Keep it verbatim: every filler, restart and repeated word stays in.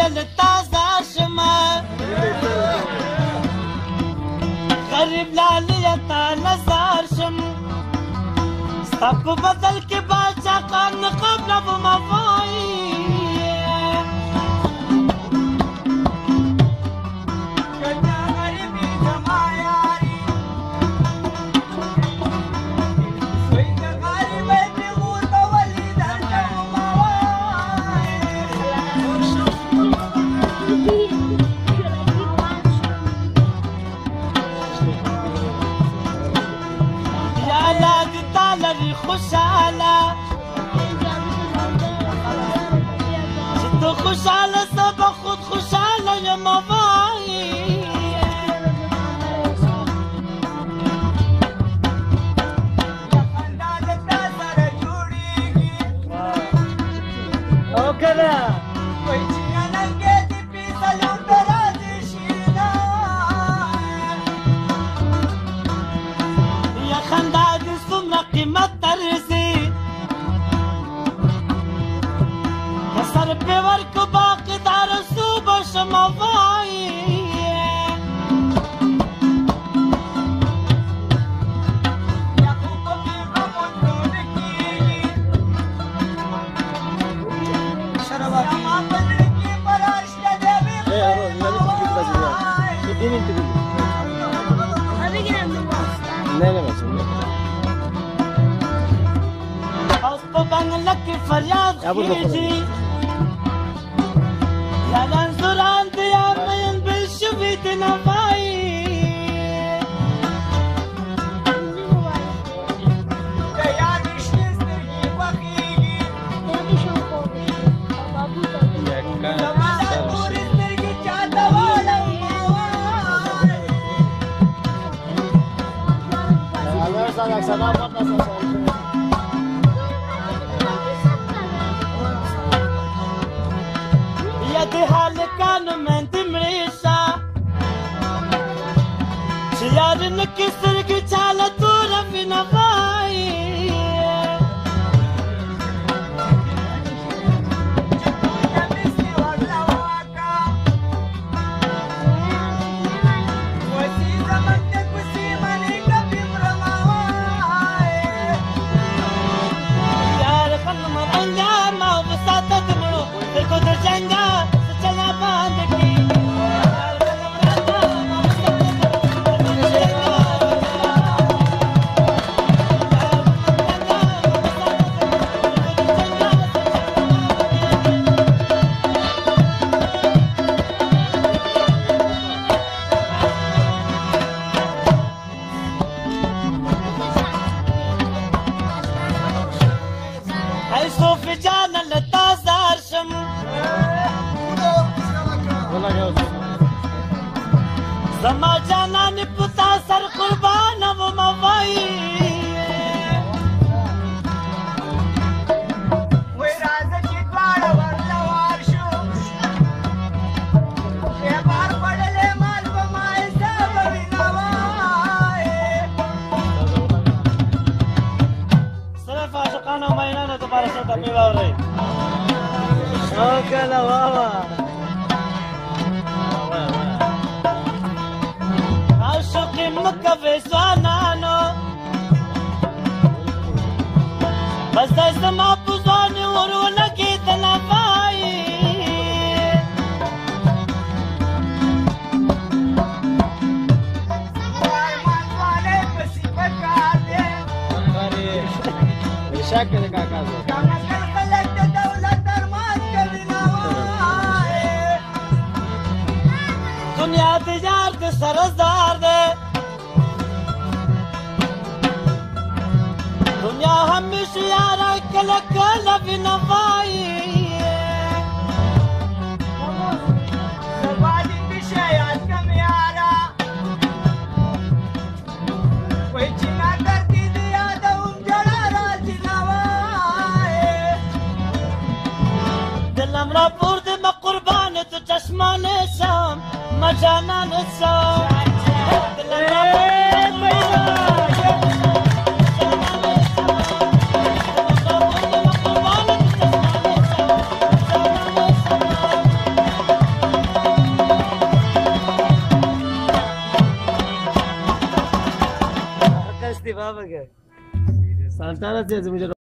لتازه شمه غریب لالیه تا نزار شم ستا په بدل کې باچا خان قبله بما وایي خوشحاله چې ته خوشحاله زه به خود خوشحاله یم وایي خندا د تا سره جوړېږي او که نه وایي چې ننګې دې پیسلو ته راځي شیرینه یا خندا دې څومره قیمت پیور کو باقیدار صوبه شما وایي یا خو په غمو ټول کېږي زما په زړه کې فرار شته دی اوس په بنګله کې فریاد کېږي یادان زوران د یار مین بل شوي د نوایي د یار شنې سترګې خوښېږي زما دا تورې سترګې چاته واړم د هلکانو مندې مړې شه چې یار نه کې سترګې چاله توره وینه وایي یار خپل مرنګه ما وساته د مړو سترګو د جنګه زما جانان پتا سر قربان و موایی وی رازه چې دواړه ورله وار شو بیا بار پړلې مال به ما حساب وینه وایي صرف عاشقانو او مینانو دپاره څه ټپې واورئ او کله واوه عاشقي مکه وې ځوانانو بس دی زما په ځواني ور ولګېدله وایي ځوانۍ پسې په کار دی شک دی کاکا کمکل خلک د دولت درمان کوي نه وایي دنیا د یار د سره زار دی دنیا همیشه یاره کله کله وینه وایي سربادي پیشه یاد کم یاره وایي چې ما دردي د یادوم جړه راځي نه وایي دلم را پورته مه قربان تو چشمانه شم ما جانانه شم دلم را बाबा के सांतारा से मुझे